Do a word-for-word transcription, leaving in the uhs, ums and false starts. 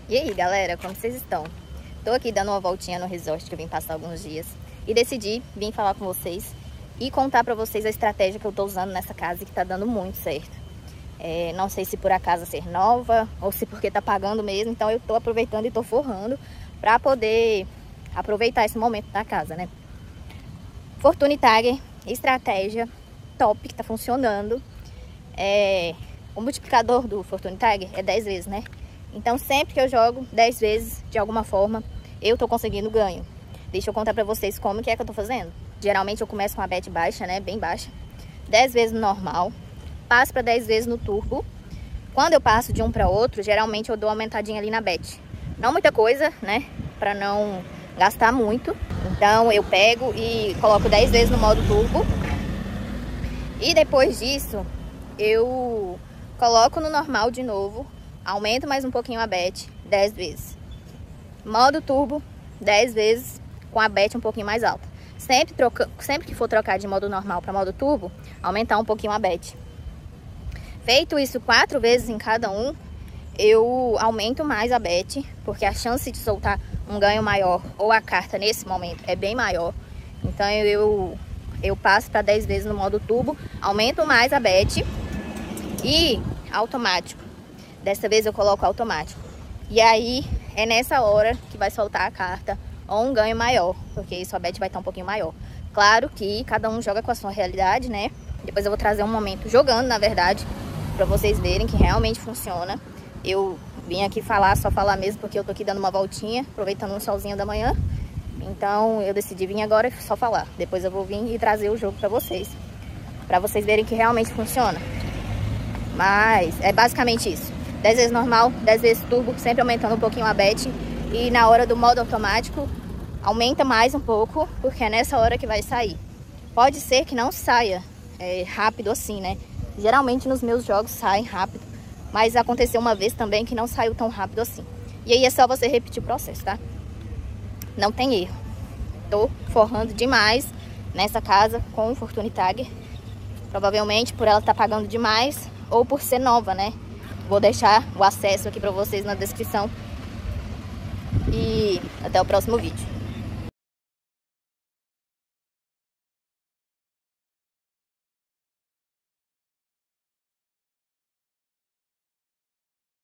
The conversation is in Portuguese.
E aí, galera, como vocês estão? Tô aqui dando uma voltinha no resort que eu vim passar alguns dias e decidi vir falar com vocês e contar pra vocês a estratégia que eu tô usando nessa casa e que tá dando muito certo. É, não sei se por a casa ser nova ou se porque tá pagando mesmo, então eu tô aproveitando e tô forrando pra poder aproveitar esse momento da casa, né? Fortune Tagger, estratégia top que tá funcionando. É, o multiplicador do Fortune Tagger é dez vezes, né? Então sempre que eu jogo dez vezes, de alguma forma, eu tô conseguindo ganho. Deixa eu contar pra vocês como que é que eu tô fazendo. Geralmente eu começo com a bet baixa, né? Bem baixa. dez vezes no normal. Passo pra dez vezes no turbo. Quando eu passo de um pra outro, geralmente eu dou uma aumentadinha ali na bet. Não muita coisa, né? Pra não gastar muito. Então eu pego e coloco dez vezes no modo turbo. E depois disso, eu coloco no normal de novo. Aumento mais um pouquinho a bet, dez vezes. Modo turbo, dez vezes, com a bet um pouquinho mais alta. Sempre, troca, sempre que for trocar de modo normal para modo turbo, aumentar um pouquinho a bet. Feito isso quatro vezes em cada um, eu aumento mais a bet, porque a chance de soltar um ganho maior ou a carta nesse momento é bem maior. Então eu, eu passo para dez vezes no modo turbo, aumento mais a bet e automático. Dessa vez eu coloco automático. E aí é nessa hora que vai soltar a carta ou um ganho maior, porque aí sua bet vai estar um pouquinho maior. Claro que cada um joga com a sua realidade, né? Depois eu vou trazer um momento jogando, na verdade, pra vocês verem que realmente funciona. Eu vim aqui falar, só falar mesmo, porque eu tô aqui dando uma voltinha, aproveitando um solzinho da manhã. Então eu decidi vir agora e só falar. Depois eu vou vir e trazer o jogo pra vocês, pra vocês verem que realmente funciona. Mas é basicamente isso. dez vezes normal, dez vezes turbo, sempre aumentando um pouquinho a bet. E na hora do modo automático, aumenta mais um pouco, porque é nessa hora que vai sair. Pode ser que não saia é, rápido assim, né? Geralmente nos meus jogos saem rápido, mas aconteceu uma vez também que não saiu tão rápido assim. E aí é só você repetir o processo, tá? Não tem erro. Tô forrando demais nessa casa com o Fortune Tagger. Provavelmente por ela estar pagando demais ou por ser nova, né? Vou deixar o acesso aqui pra vocês na descrição. E até o próximo vídeo.